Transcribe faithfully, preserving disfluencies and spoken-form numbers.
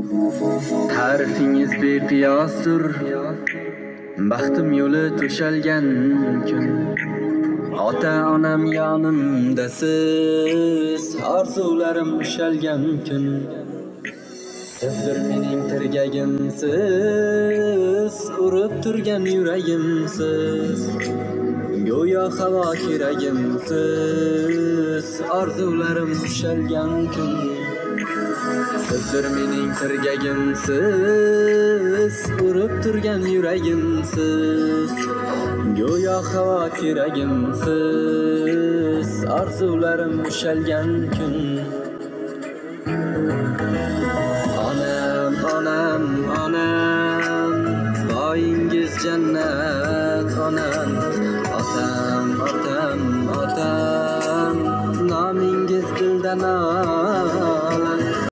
Ta'rifingiz beqiyosdir, baxtim yo'li to'shalgan kun. Ota-onam yonimda siz, orzularim ushalgan kun. Sizdir mening tirgagimsiz, urib turgan yuragimsiz. Go'yo havo keragimsiz, orzularim ushalgan kun. Sizdir mening tirgagimsiz, urib turgan yuragimsiz. Go'yo havo keragimsiz, orzularim ushalgan kun. Onam, onam, onam, boyingiz jannat onam. Otam, otam, otam, nomingiz dildan